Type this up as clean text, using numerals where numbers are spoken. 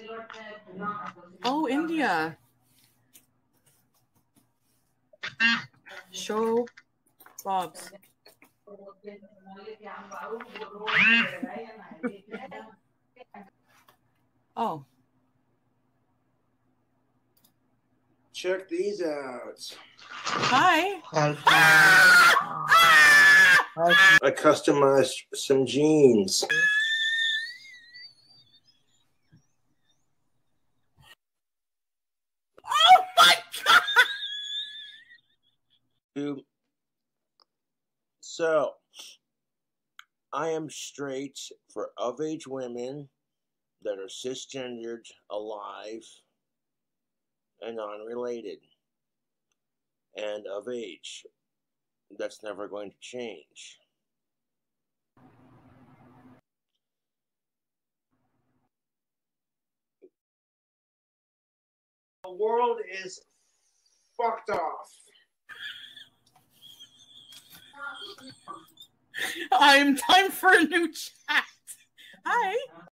Oh, India. Show Bob's. Oh. Check these out. Hi. I customized some jeans. Oh my God! So, I am straight for of-age women that are cisgendered, alive, and unrelated, and of age. That's never going to change. The world is fucked off. Time for a new chat. Hi.